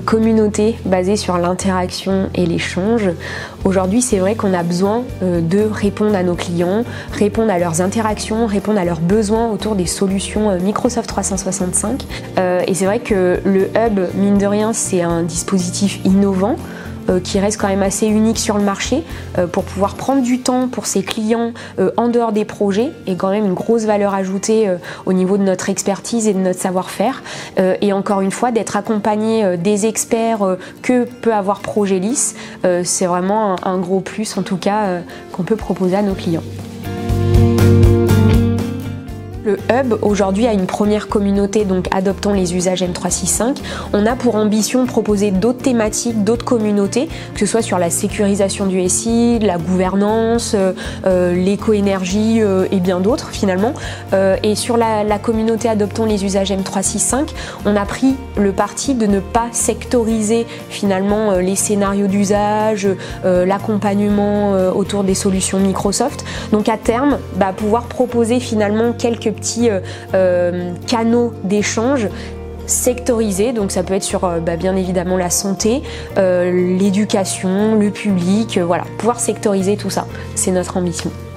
communauté basée sur l'interaction et l'échange. Aujourd'hui, c'est vrai qu'on a besoin de répondre à nos clients, répondre à leurs interactions, répondre à leurs besoins autour des solutions Microsoft 365. Et c'est vrai que le Hub, mine de rien, c'est un dispositif innovant qui reste quand même assez unique sur le marché pour pouvoir prendre du temps pour ses clients en dehors des projets et quand même une grosse valeur ajoutée au niveau de notre expertise et de notre savoir-faire et encore une fois d'être accompagné des experts que peut avoir Progelis, c'est vraiment un gros plus en tout cas qu'on peut proposer à nos clients. Le Hub aujourd'hui a une première communauté, donc Adoptons les usages M365. On a pour ambition de proposer d'autres thématiques, d'autres communautés, que ce soit sur la sécurisation du SI, la gouvernance, l'éco-énergie et bien d'autres finalement. Et sur la communauté Adoptons les usages M365, on a pris le parti de ne pas sectoriser finalement les scénarios d'usage, l'accompagnement autour des solutions Microsoft. Donc à terme, pouvoir proposer finalement quelques petits canaux d'échange sectorisés, donc ça peut être sur bien évidemment la santé, l'éducation, le public, voilà, pouvoir sectoriser tout ça, c'est notre ambition.